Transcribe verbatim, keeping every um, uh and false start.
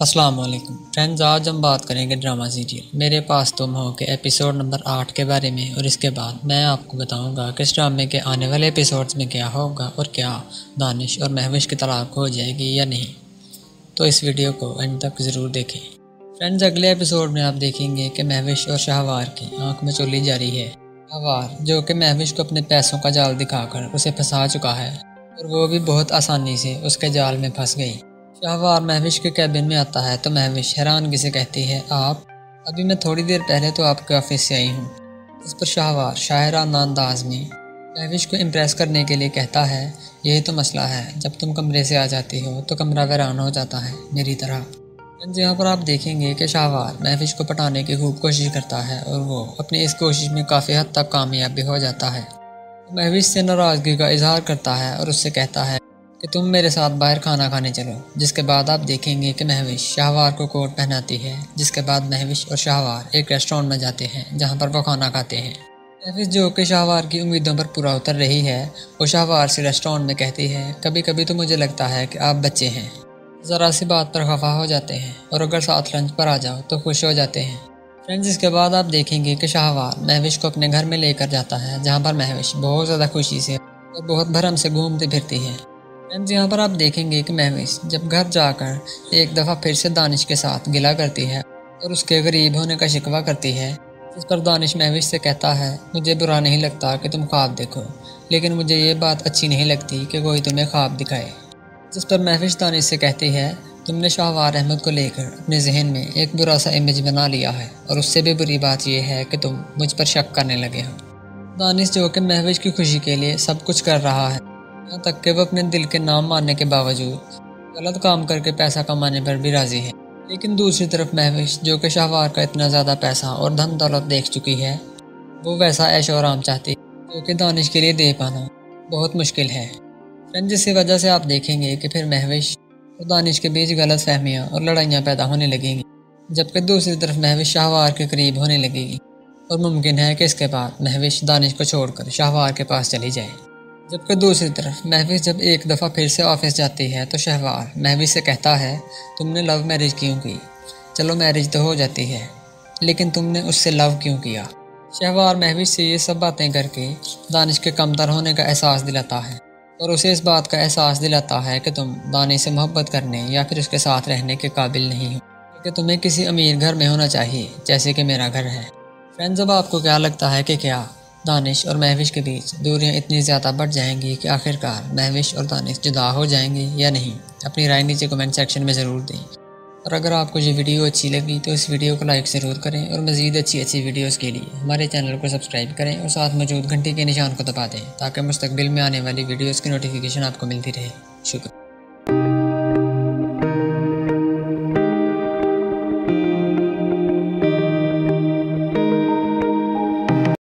अस्सलाम वालेकुम फ्रेंड्स, आज हम बात करेंगे ड्रामा सीरियल मेरे पास तुम हो के एपिसोड नंबर आठ के बारे में। और इसके बाद मैं आपको बताऊंगा कि इस ड्रामे के आने वाले एपिसोड्स में क्या होगा और क्या दानिश और महविश की तलाक हो जाएगी या नहीं। तो इस वीडियो को एंड तक ज़रूर देखें। फ्रेंड्स, अगले एपिसोड में आप देखेंगे कि महविश और शाहवार की आंख में चोली जारी है। शाहवार जो कि महविश को अपने पैसों का जाल दिखाकर उसे फंसा चुका है और वो भी बहुत आसानी से उसके जाल में फंस गई। शाहवार महविश के कैबिन में आता है तो महविश हैरानगी से कहती है, आप अभी मैं थोड़ी देर पहले तो आपके ऑफिस से आई हूँ। इस पर शाहवार शायराना अंदाज में महविश को इम्प्रेस करने के लिए कहता है, यही तो मसला है, जब तुम कमरे से आ जाती हो तो कमरा वीरान हो जाता है मेरी तरह। यहाँ पर आप देखेंगे कि शाहवार महविश को पटाने की खूब कोशिश करता है और वो अपनी इस कोशिश में काफ़ी हद तक कामयाब भी हो जाता है। महविश से नाराज़गी का इजहार करता है और उससे कहता है कि तुम मेरे साथ बाहर खाना खाने चलो। जिसके बाद आप देखेंगे कि महविश शाहवार को कोट पहनाती है। जिसके बाद महविश और शाहवार एक रेस्टोरेंट में जाते हैं जहां पर वो खाना खाते हैं। महविश जो कि शाहवार की उम्मीदों पर पूरा उतर रही है, वो शाहवार से रेस्टोरेंट में कहती है, कभी कभी तो मुझे लगता है कि आप बच्चे हैं। ज़रा सी बात पर खफा हो जाते हैं और अगर साथ लंच पर आ जाओ तो खुश हो जाते हैं। फ्रेंड्स, इसके बाद आप देखेंगे कि शाहवार महविश को अपने घर में लेकर जाता है जहाँ पर महविश बहुत ज़्यादा खुशी से और बहुत भरम से घूमती फिरती है। फ्रेंड्स, यहाँ पर आप देखेंगे कि महविश जब घर जाकर एक दफ़ा फिर से दानिश के साथ गिला करती है और उसके गरीब होने का शिकवा करती है। जिस पर दानिश महविश से कहता है, मुझे बुरा नहीं लगता कि तुम ख्वाब देखो, लेकिन मुझे ये बात अच्छी नहीं लगती कि कोई तुम्हें ख्वाब दिखाए। जिस पर महविश दानिश से कहती है, तुमने शाहवार अहमद को लेकर अपने जहन में एक बुरा सा इमेज बना लिया है और उससे भी बुरी बात यह है कि तुम मुझ पर शक करने लगे हो। दानिश जो कि महविश की खुशी के लिए सब कुछ कर रहा है, यहाँ तक कि वो अपने दिल के नाम मानने के बावजूद गलत काम करके पैसा कमाने पर भी राजी है। लेकिन दूसरी तरफ महविश जो कि शाहवार का इतना ज़्यादा पैसा और धन दौलत देख चुकी है, वो वैसा ऐशो आराम चाहती है जो कि दानिश के लिए दे पाना बहुत मुश्किल है। फ्रेंड्स, जिसकी वजह से आप देखेंगे कि फिर महविश और दानिश के बीच गलत फहमियाँ और लड़ाइयाँ पैदा होने लगेंगी, जबकि दूसरी तरफ महविश शाहवार के करीब होने लगेगी और मुमकिन है कि इसके बाद महविश दानिश को छोड़कर शाहवार के पास चली जाए। जबकि दूसरी तरफ महविश जब एक दफ़ा फिर से ऑफिस जाती है तो शाहवार महविश से कहता है, तुमने लव मैरिज क्यों की? चलो मैरिज तो हो जाती है, लेकिन तुमने उससे लव क्यों किया? शाहवार महविश से ये सब बातें करके दानिश के कमतर होने का एहसास दिलाता है और उसे इस बात का एहसास दिलाता है कि तुम दानिश से मोहब्बत करने या फिर उसके साथ रहने के काबिल नहीं हो, कि तुम्हें किसी अमीर घर में होना चाहिए जैसे कि मेरा घर है। फ्रेंड्स, अब आपको क्या लगता है कि क्या दानिश और महविश के बीच दूरियां इतनी ज़्यादा बढ़ जाएंगी कि आखिरकार महविश और दानिश जुदा हो जाएंगे या नहीं? अपनी राय नीचे कमेंट सेक्शन में ज़रूर दें। और अगर आपको ये वीडियो अच्छी लगी तो इस वीडियो को लाइक ज़रूर करें और मज़ीद अच्छी अच्छी वीडियोज़ के लिए हमारे चैनल को सब्सक्राइब करें और साथ मौजूद घंटी के निशान को दबा दें ताकि मुस्तकबिल में आने वाली वीडियोज़ की नोटिफिकेशन आपको मिलती रहे। शुक्रिया।